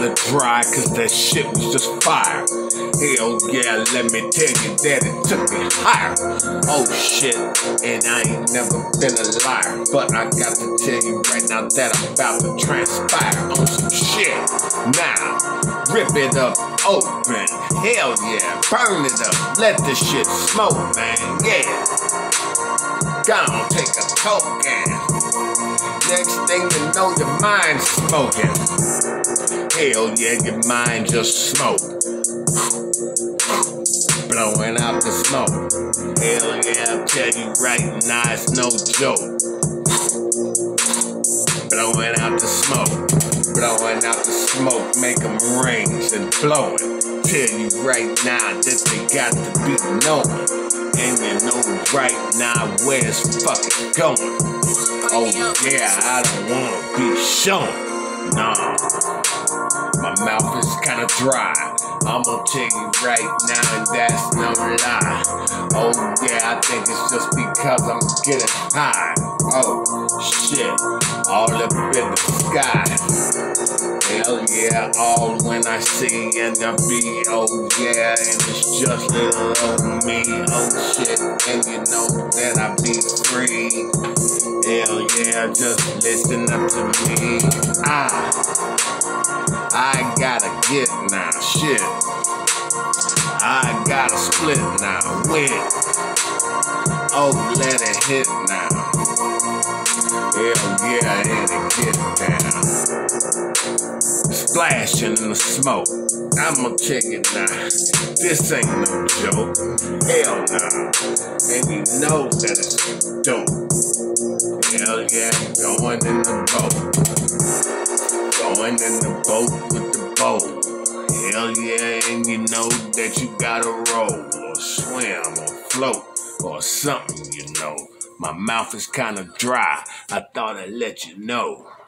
kinda dry, cause that shit was just fire. Hell yeah, let me tell you that it took me higher. Oh shit, and I ain't never been a liar, but I got to tell you right now that I'm about to transpire on some shit. Now, rip it up open, hell yeah, burn it up, let this shit smoke, man, yeah. Gonna take a token. Next thing you know, your mind's smoking. Hell yeah, your mind just smoke. Blowing out the smoke. Hell yeah, I'll tell you right now, it's no joke. Blowing out the smoke. Blowing out the smoke, make them rings and blowing. Tell you right now that they got to be knowing. And you know right now where it's fucking going. Oh yeah, I don't wanna be shown. Nah, my mouth is kinda dry. I'ma tell you right now, and that's no lie. Oh yeah, I think it's just because I'm getting high. Oh shit, all up in the sky. Hell yeah, all when I see and I be, oh yeah, and it's just little old me, oh shit, and you know that I be free. Hell yeah, just listen up to me. I gotta get now, shit. I gotta split now, win. Oh, let it hit now. Hell yeah, and it get down. Splashing in the smoke. I'ma check it now. This ain't no joke. Hell no. And you know that it's dope. Hell yeah, going in the boat. Going in the boat with the boat. Hell yeah, and you know that you gotta roll or swim or float or something, you know. My mouth is kinda dry. I thought I'd let you know.